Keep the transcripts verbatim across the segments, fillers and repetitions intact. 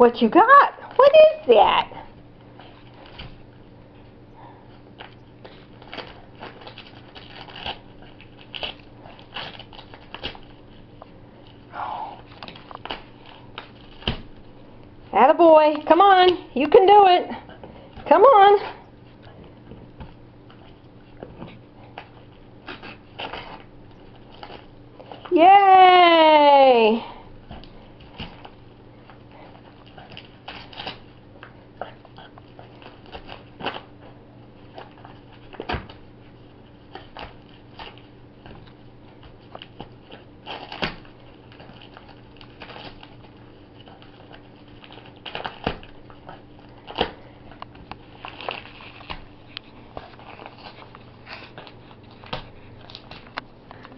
What you got? What is that? Attaboy. Come on. You can do it. Come on. Yay!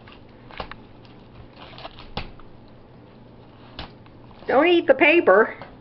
Don't eat the paper.